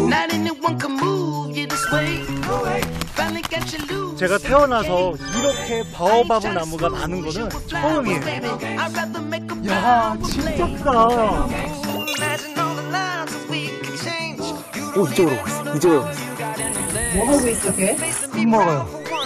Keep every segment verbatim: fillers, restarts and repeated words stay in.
제가 태어나서 이렇게 바오바브 나무가 많은 거는 처음이에요. 야, 진짜 크다. 오, 이쪽으로 가겠어. 이쪽으로 가겠어. 뭐 하고 있어, 걔? 흙 먹어요.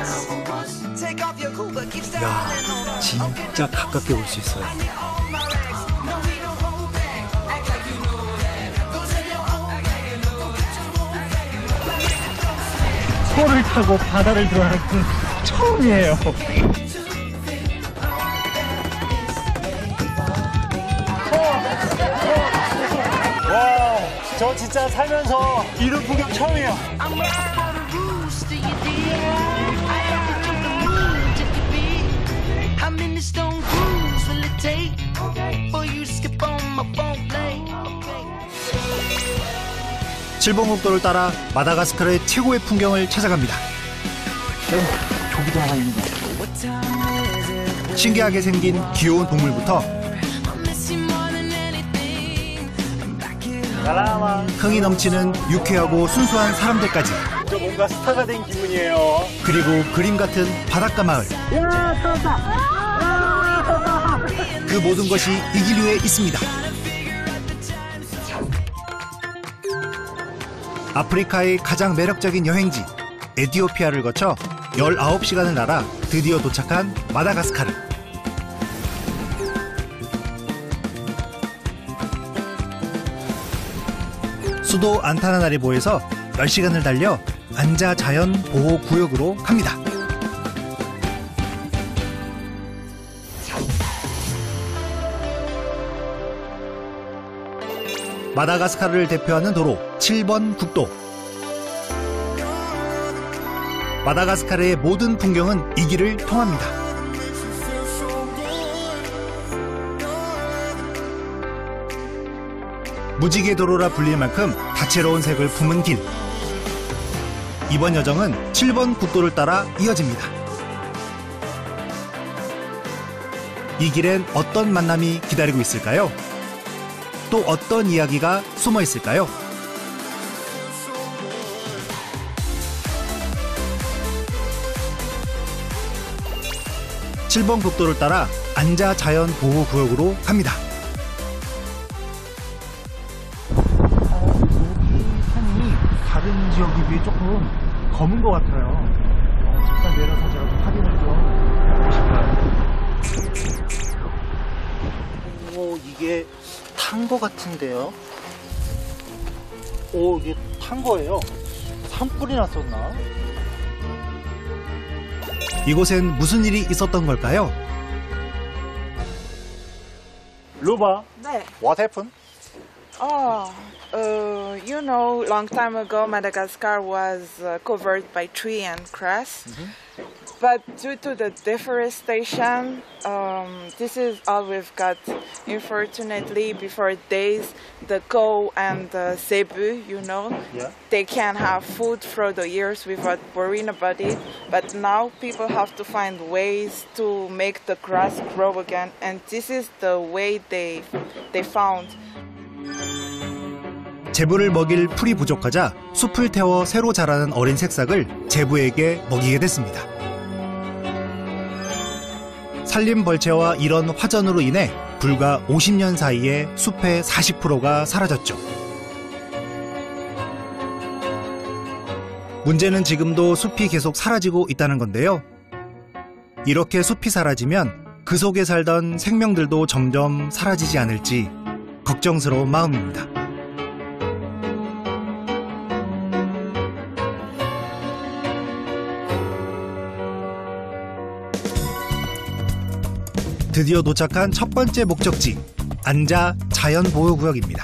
야, 진짜 가깝게 볼 수 있어요. 소를 타고 바다를 들어가는 건 처음이에요. 와, 저 진짜 살면서 이런 풍경 처음이에요. 칠번국도를 따라 마다가스카르의 최고의 풍경을 찾아갑니다. 저기도 하나 있는데. 신기하게 생긴 귀여운 동물부터 흥이 넘치는 유쾌하고 순수한 사람들까지. 저 뭔가 스타가 된 기분이에요. 그리고 그림 같은 바닷가 마을. 그 모든 것이 이길류에 있습니다. 아프리카의 가장 매력적인 여행지 에티오피아를 거쳐 열아홉 시간을 날아 드디어 도착한 마다가스카르. 수도 안타나나리보에서 열 시간을 달려 안자 자연 보호 구역으로 갑니다. 마다가스카르를 대표하는 도로 칠번 국도. 마다가스카르의 모든 풍경은 이 길을 통합니다. 무지개 도로라 불릴 만큼 다채로운 색을 품은 길. 이번 여정은 칠번 국도를 따라 이어집니다. 이 길엔 어떤 만남이 기다리고 있을까요? 또 어떤 이야기가 숨어 있을까요? 칠번 국도를 따라 안자 자연 보호 구역으로 갑니다. 어, 여기 산이 다른 지역에 비해 조금 검은 것 같아요. 어, 잠깐 내려서 제가 좀 확인을 좀 해보고 싶어요. 오, 이게 탄 거 같은데요? 오, 이게 탄 거예요. 산불이 났었나? 이곳엔 무슨 일이 있었던 걸까요? 루바, 네. what happened? Oh, uh, you know, long time ago Madagascar was uh, covered by tree and grass. Mm-hmm. But due to the deforestation, um, this is all we've got. Unfortunately, before days, the cow and the zebu, you know, yeah. they can have food for the years without worrying about it. But now people have to find ways to make the grass grow again, and this is the way they they found. 제부를 먹일 풀이 부족하자 숲을 태워 새로 자라는 어린 새싹을 제부에게 먹이게 됐습니다. 산림 벌채와 이런 화전으로 인해 불과 오십 년 사이에 숲의 사십 퍼센트가 사라졌죠. 문제는 지금도 숲이 계속 사라지고 있다는 건데요. 이렇게 숲이 사라지면 그 속에 살던 생명들도 점점 사라지지 않을지 걱정스러운 마음입니다. 드디어 도착한 첫 번째 목적지, 안자 자연보호구역입니다.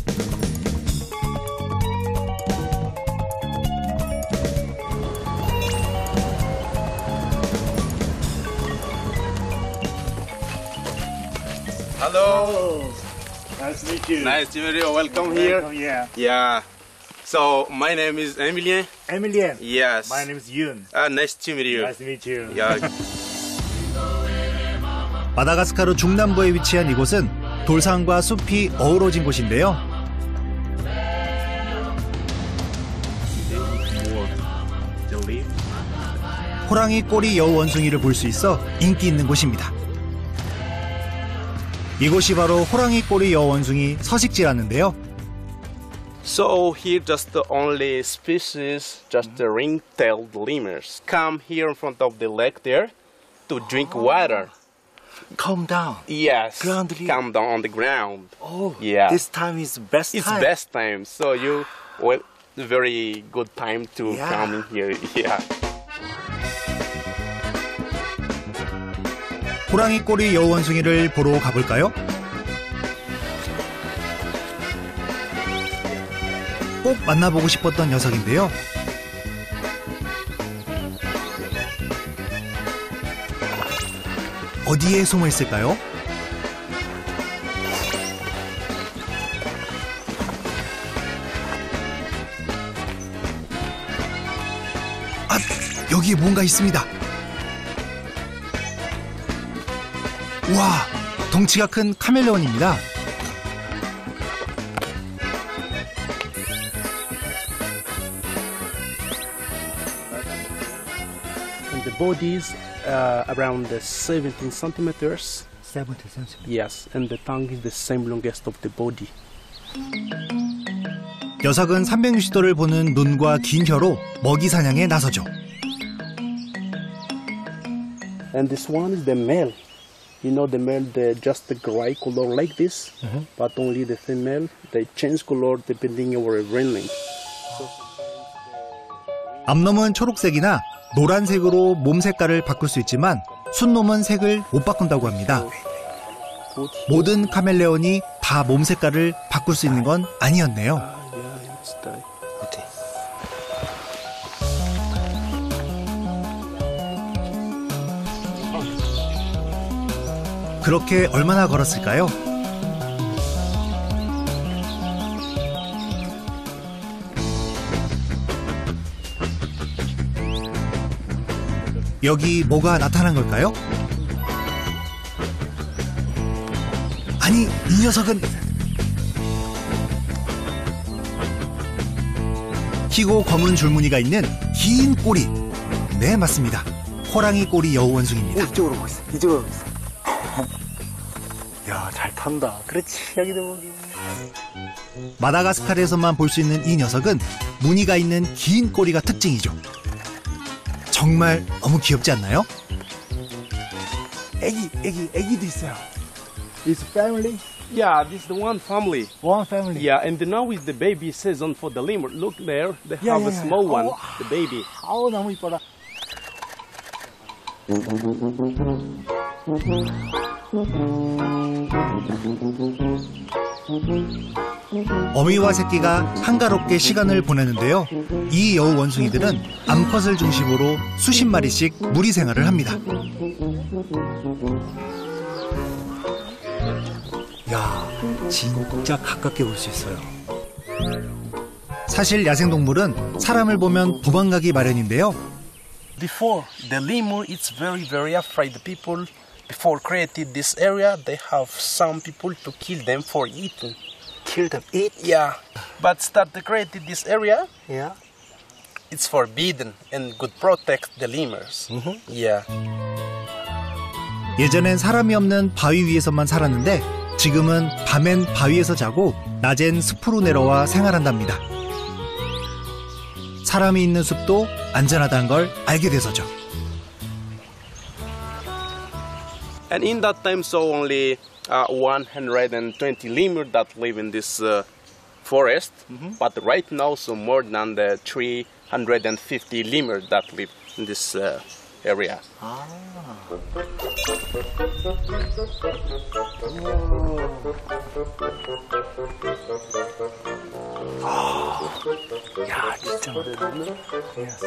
Hello. Nice to meet you. Nice to meet you. Welcome here. Welcome, yeah. Yeah. So my name is Emilien. Emilien. Yes. My name is Yoon. Uh, nice to meet you. Nice to meet you. Yeah. 마다가스카르 중남부에 위치한 이곳은 돌산과 숲이 어우러진 곳인데요. 호랑이 꼬리 여우 원숭이를 볼 수 있어 인기 있는 곳입니다. 이곳이 바로 호랑이 꼬리 여우 원숭이 서식지라는데요. So here just the only species, just the ring-tailed lemurs. Come here in front of the lake there to drink water. Calm down. Yes, Ground lemur. come down on the ground. Oh, Yeah. this time is best It's time. best time. So you, well, very good time to Yeah. come in here. Yeah. 호랑이 꼬리 여우 원숭이를 보러 가볼까요? 꼭 만나보고 싶었던 녀석인데요. 어디에 숨어 있을까요? 아, 여기에 뭔가 있습니다. 우와, 덩치가 큰 카멜레온입니다. And the body is uh, around uh, seventeen centimeters. seventy centimeters. Yes, and the tongue is the same longest of the body. 녀석은 삼백육십 도를 보는 눈과 긴 혀로 먹이 사냥에 나서죠. And this one is the male. You know the male, the just the gray color like this, but only the female, they change color depending on where running. 암놈은 초록색이나 노란색으로 몸 색깔을 바꿀 수 있지만 순놈은 색을 못 바꾼다고 합니다. 모든 카멜레온이 다 몸 색깔을 바꿀 수 있는 건 아니었네요. Yeah, it's the Okay. 그렇게 얼마나 걸었을까요? 여기 뭐가 나타난 걸까요? 아니, 이 녀석은 희고 검은 줄무늬가 있는 긴 꼬리. 네, 맞습니다. 호랑이 꼬리 여우 원숭이입니다. 이쪽으로 오고 있어. 이쪽으로 오고 있어. 야, 잘 탄다. 그렇지, 여기도 보기. 마다가스카르에서만 볼 수 있는 이 녀석은 무늬가 있는 긴 꼬리가 특징이죠. 정말 너무 귀엽지 않나요? 애기, 애기, 애기도 있어요. It's family, yeah, this is the one family. one family. Yeah, and now is the baby season for the lemur. Look there, they Yeah, have a yeah, yeah. small one, Oh. the baby. 아우, 너무 이뻐라. 어미와 새끼가 한가롭게 시간을 보내는데요. 이 여우 원숭이들은 암컷을 중심으로 수십 마리씩 무리 생활을 합니다. 야, 진짜 가깝게 볼 수 있어요. 사실 야생동물은 사람을 보면 도망가기 마련인데요. Before, the lemur is very, very afraid. The people, before created this area, they have some people to kill them for eating. Kill them, eat. Yeah, but start to created this area, Yeah. it's forbidden and could protect the lemurs. Yeah. 예전엔 사람이 없는 바위 위에서만 살았는데 지금은 밤엔 바위에서 자고 낮엔 숲으로 내려와 생활한답니다. 사람이 있는 숲도 안전하다는 걸 알게 돼서죠. And in that time, so only uh, one hundred twenty lemur that live in this uh, forest. But right now, so more than the three hundred fifty lemur that live in this uh, area. 야, 진짜 많다. Yes.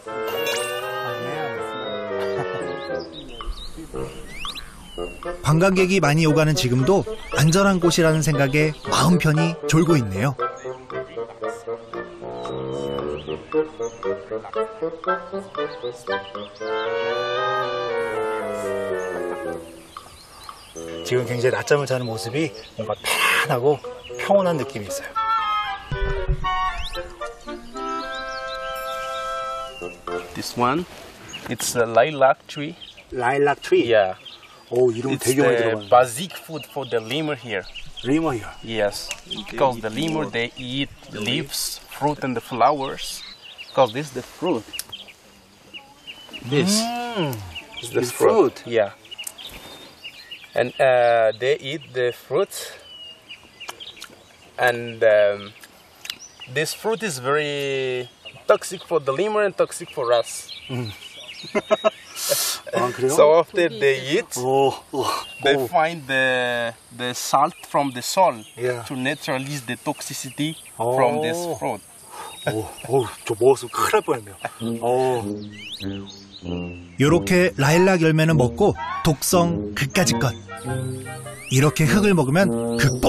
관광객이 많이 오가는 지금도 안전한 곳이라는 생각에 마음 편히 졸고 있네요. 지금 굉장히 낮잠을 자는 모습이 뭔가 편안하고 평온한 느낌이 있어요. This one, It's a lilac tree. 라일락 트리. Yeah. 오, 이름 It's 되게 많이 the 들어봤네. basic food for the lemur here. 리머히야. Yes. Because the lemur, they eat leaves, fruit, and the flowers. Because this is the fruit. This is the It's fruit. fruit. Yeah. And uh, they eat the fruit. And um, this fruit is very toxic for the lemur and toxic for us. 아, 그래요? So after they eat, 오, 오, they 오. find the the salt from the soil Yeah. to neutralize the toxicity Oh. from this fruit. 오, 오, 저 먹었으면 큰일 날 뻔했네요. 오, 요렇게 라일락 열매는 먹고 독성 그까짓 것. 이렇게 흙을 먹으면 극복.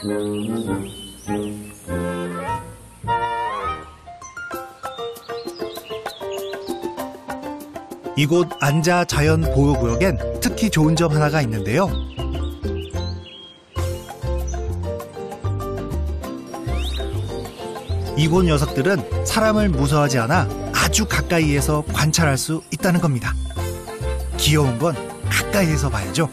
이곳 안자 자연 보호구역엔 특히 좋은 점 하나가 있는데요. 이곳 녀석들은 사람을 무서워하지 않아 아주 가까이에서 관찰할 수 있다는 겁니다. 귀여운 건 가까이에서 봐야죠.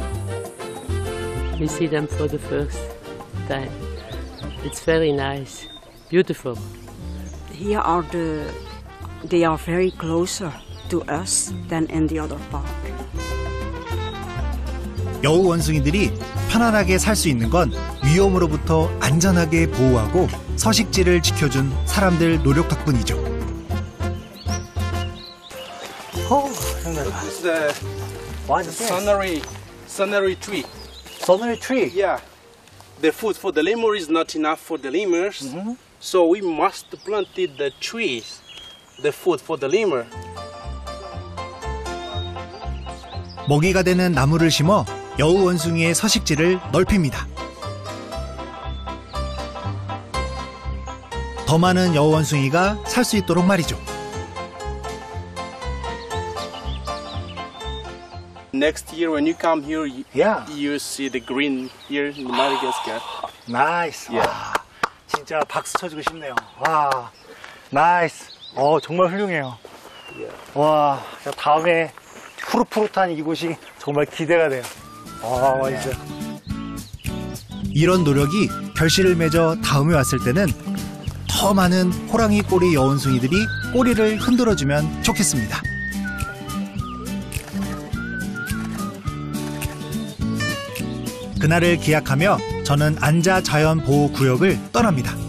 We see them for the first time. It's very nice, beautiful. Here are the, they are very closer to us than in the other park. 여우 원숭이들이 편안하게 살 수 있는 건 위험으로부터 안전하게 보호하고 서식지를 지켜준 사람들 노력 덕분이죠. 어, 생각나. This is the 완전 sunnery, sunnery tree. 서너리 트리. Yeah. The food for the lemur is not enough for the lemurs, so we must plant the trees, the food for the lemur. 먹이가 되는 나무를 심어 여우 원숭이의 서식지를 넓힙니다. 더 많은 여우 원숭이가 살 수 있도록 말이죠. Next year when you come here, you, Yeah. you see the green here in Madagascar. 나이스. 예. 와, 진짜 박수 쳐주고 싶네요. 와, 나이스. 어, 정말 훌륭해요. 와, 자, 다음에 푸릇푸릇한 이곳이 정말 기대가 돼요. 와, 진짜. 이런 노력이 결실을 맺어 다음에 왔을 때는 더 많은 호랑이 꼬리 여원숭이들이 꼬리를 흔들어주면 좋겠습니다. 그날을 기약하며 저는 안자 자연 보호 구역을 떠납니다.